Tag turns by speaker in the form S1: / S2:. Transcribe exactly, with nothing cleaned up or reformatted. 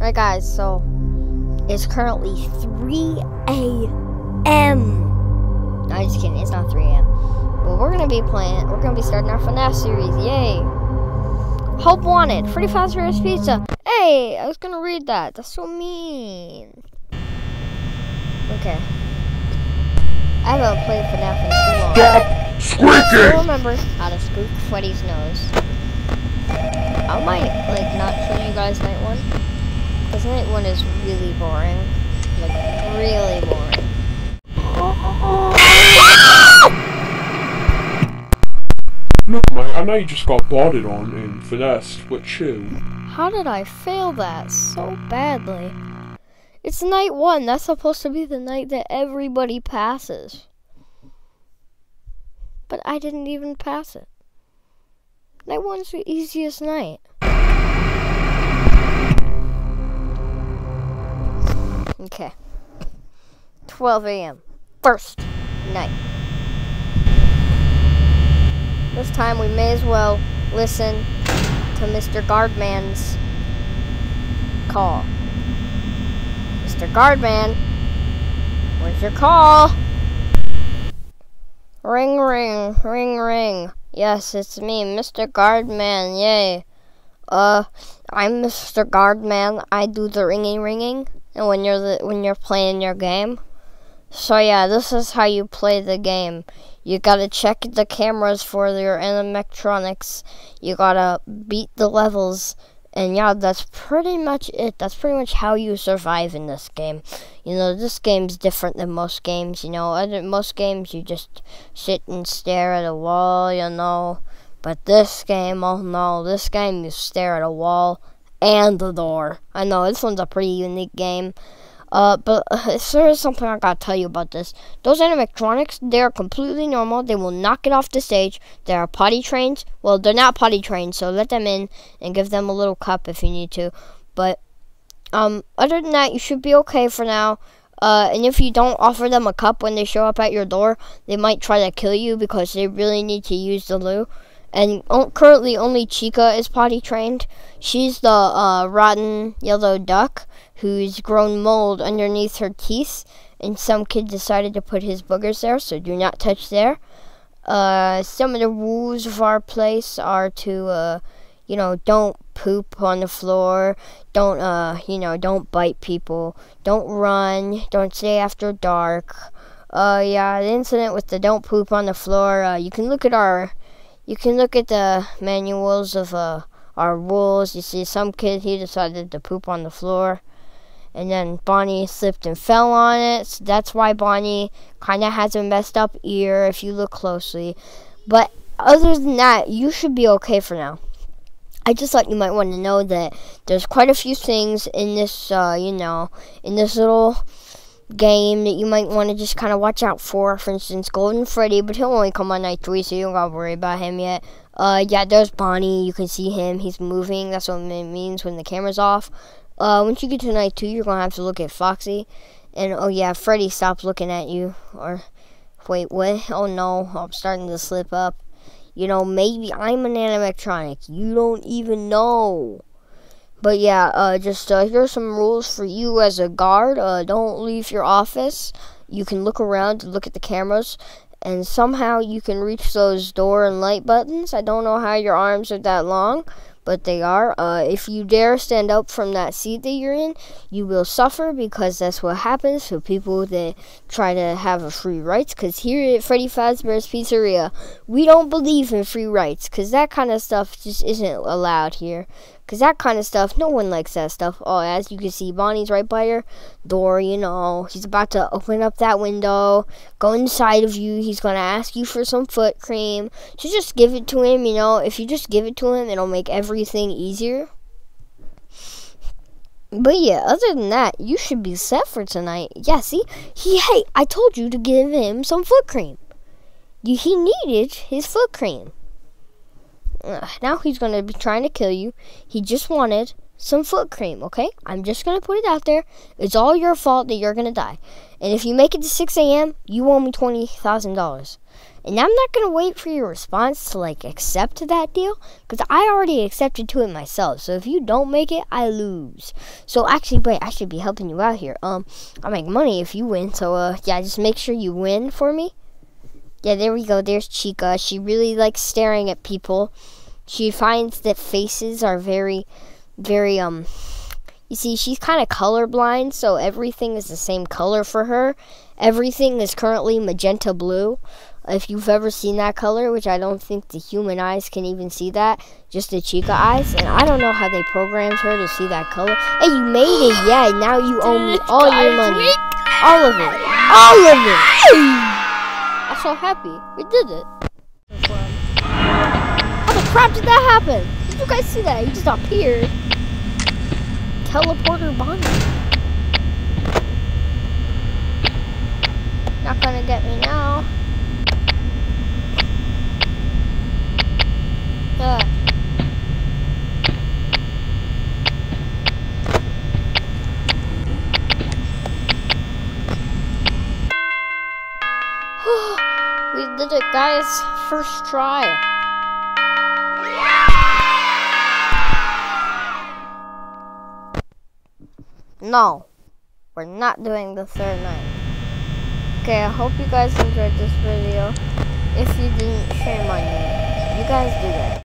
S1: Alright guys, so it's currently three A M No, I'm just kidding, it's not three A M But we're gonna be playing, we're gonna be starting our FNAF series, yay! Hope Wanted, Freddy Fazbear's Pizza. Hey, I was gonna read that, that's so mean. Okay. I haven't played FNAF in too long.
S2: Stop squeaking!
S1: I still remember how to scoop Freddy's nose. I might, like, not show you guys night one. Because night one is really boring. Like, really boring.
S2: No, mate, I know you just got botted on and finessed, but chill.
S1: How did I fail that so badly? It's night one. That's supposed to be the night that everybody passes. But I didn't even pass it. Night one's the easiest night. Okay. twelve A M First night. This time we may as well listen to Mister Guardman's call. Mister Guardman, where's your call? Ring, ring, ring, ring. Yes, it's me, Mister Guardman, yay. Uh, I'm Mister Guardman. I do the ringing, ringing. And when you're the, when you're playing your game. So yeah, this is how you play the game. You gotta check the cameras for your animatronics. You gotta beat the levels. And yeah, that's pretty much it. That's pretty much how you survive in this game. You know, this game's different than most games, you know. Other, most games, you just sit and stare at a wall, you know. But this game, oh no, this game, you stare at a wall and the door. I know, this one's a pretty unique game. Uh, but uh, there is something I gotta tell you about this. Those animatronics, they're completely normal. They will not get off the stage. They are potty trained. Well, they're not potty trained, so let them in and give them a little cup if you need to. But, um, other than that, you should be okay for now. Uh, and if you don't offer them a cup when they show up at your door, they might try to kill you because they really need to use the loo. And currently only Chica is potty trained. She's the uh, rotten yellow duck who's grown mold underneath her teeth. And some kid decided to put his boogers there, so do not touch there. Uh, some of the rules of our place are to, uh, you know, don't poop on the floor. Don't, uh, you know, don't bite people. Don't run. Don't stay after dark. Uh, yeah, the incident with the don't poop on the floor, uh, you can look at our... You can look at the manuals of uh, our rules. You see some kid, he decided to poop on the floor. And then Bonnie slipped and fell on it. So that's why Bonnie kind of has a messed up ear if you look closely. But other than that, you should be okay for now. I just thought you might want to know that there's quite a few things in this, uh, you know, in this little game that you might want to just kind of watch out for. For instance, Golden Freddy, but he'll only come on night three, so you don't gotta worry about him yet. Uh, yeah, there's Bonnie. You can see him. He's moving. That's what it means when the camera's off. Uh, once you get to night two, you're gonna have to look at Foxy. And, oh yeah, Freddy stopped looking at you. Or, wait, what? Oh no, I'm starting to slip up. You know, maybe I'm an animatronic. You don't even know. But yeah, uh, just uh, here are some rules for you as a guard. Uh, don't leave your office. You can look around, look at the cameras, and somehow you can reach those door and light buttons. I don't know how your arms are that long, but they are. Uh, if you dare stand up from that seat that you're in, you will suffer because that's what happens to people that try to have a free rights. Because here at Freddy Fazbear's Pizzeria, we don't believe in free rights because that kind of stuff just isn't allowed here. Because that kind of stuff, no one likes that stuff. Oh, as you can see, Bonnie's right by your door, you know. He's about to open up that window, go inside of you. He's going to ask you for some foot cream. So just give it to him, you know. If you just give it to him, it'll make everything easier. But yeah, other than that, you should be set for tonight. Yeah, see? He, hey, I told you to give him some foot cream. You, he needed his foot cream. Uh, now he's going to be trying to kill you. He just wanted some foot cream, okay? I'm just going to put it out there. It's all your fault that you're going to die. And if you make it to six a.m., you owe me twenty thousand dollars. And I'm not going to wait for your response to, like, accept that deal, because I already accepted to it myself. So if you don't make it, I lose. So actually, wait, I should be helping you out here. Um, I make money if you win. So, uh, yeah, just make sure you win for me. Yeah, there we go. There's Chica. She really likes staring at people. She finds that faces are very, very, um... You see, she's kind of colorblind, so everything is the same color for her. Everything is currently magenta blue. If you've ever seen that color, which I don't think the human eyes can even see that, just the Chica eyes. And I don't know how they programmed her to see that color. Hey, you made it. Yeah, now you owe me all your money. All of it. All of it. I'm so happy. We did it. How the crap did that happen? Did you guys see that? He just appeared. Teleporter Bonnie. Not gonna get me now. Yeah. We did it, guys. First try. No, we're not doing the third night. Okay, I hope you guys enjoyed this video. If you didn't, shame on you. You guys do that.